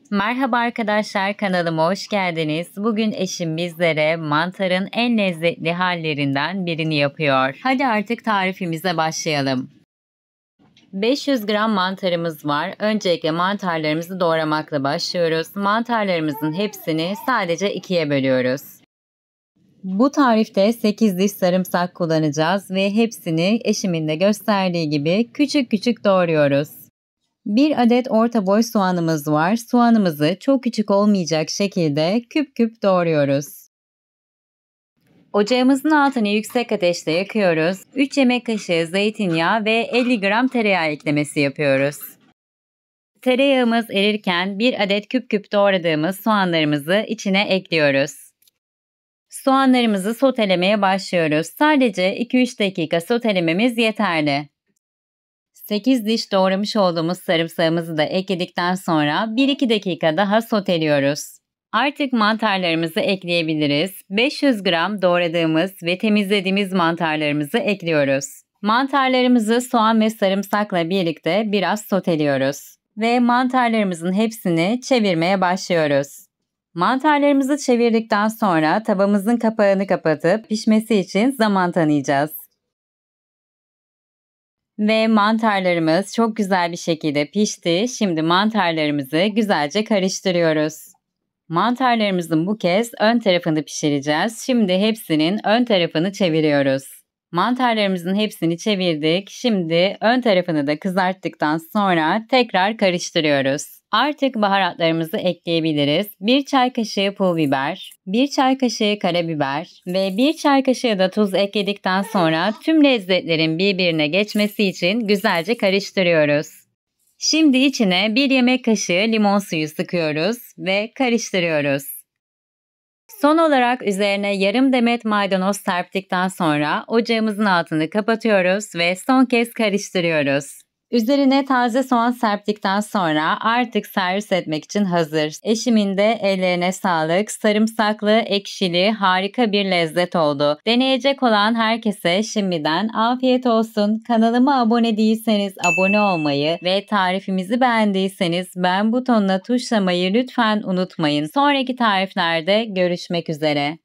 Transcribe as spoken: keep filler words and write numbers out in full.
Merhaba arkadaşlar, kanalıma hoş geldiniz. Bugün eşim bizlere mantarın en lezzetli hallerinden birini yapıyor. Hadi artık tarifimize başlayalım. beş yüz gram mantarımız var. Öncelikle mantarlarımızı doğramakla başlıyoruz. Mantarlarımızın hepsini sadece ikiye bölüyoruz. Bu tarifte sekiz diş sarımsak kullanacağız ve hepsini eşimin de gösterdiği gibi küçük küçük doğruyoruz. Bir adet orta boy soğanımız var. Soğanımızı çok küçük olmayacak şekilde küp küp doğruyoruz. Ocağımızın altını yüksek ateşte yakıyoruz. üç yemek kaşığı zeytinyağı ve elli gram tereyağı eklemesi yapıyoruz. Tereyağımız erirken bir adet küp küp doğradığımız soğanlarımızı içine ekliyoruz. Soğanlarımızı sotelemeye başlıyoruz. Sadece iki üç dakika sotelememiz yeterli. sekiz diş doğramış olduğumuz sarımsağımızı da ekledikten sonra bir iki dakika daha soteliyoruz. Artık mantarlarımızı ekleyebiliriz. beş yüz gram doğradığımız ve temizlediğimiz mantarlarımızı ekliyoruz. Mantarlarımızı soğan ve sarımsakla birlikte biraz soteliyoruz. Ve mantarlarımızın hepsini çevirmeye başlıyoruz. Mantarlarımızı çevirdikten sonra tavamızın kapağını kapatıp pişmesi için zaman tanıyacağız. Ve mantarlarımız çok güzel bir şekilde pişti. Şimdi mantarlarımızı güzelce karıştırıyoruz. Mantarlarımızın bu kez ön tarafını pişireceğiz. Şimdi hepsinin ön tarafını çeviriyoruz. Mantarlarımızın hepsini çevirdik. Şimdi ön tarafını da kızarttıktan sonra tekrar karıştırıyoruz. Artık baharatlarımızı ekleyebiliriz. bir çay kaşığı pul biber, bir çay kaşığı karabiber ve bir çay kaşığı da tuz ekledikten sonra tüm lezzetlerin birbirine geçmesi için güzelce karıştırıyoruz. Şimdi içine bir yemek kaşığı limon suyu sıkıyoruz ve karıştırıyoruz. Son olarak üzerine yarım demet maydanoz serptikten sonra ocağımızın altını kapatıyoruz ve son kez karıştırıyoruz. Üzerine taze soğan serptikten sonra artık servis etmek için hazır. Eşimin de ellerine sağlık. Sarımsaklı, ekşili, harika bir lezzet oldu. Deneyecek olan herkese şimdiden afiyet olsun. Kanalıma abone değilseniz abone olmayı ve tarifimizi beğendiyseniz beğen butonuna tuşlamayı lütfen unutmayın. Sonraki tariflerde görüşmek üzere.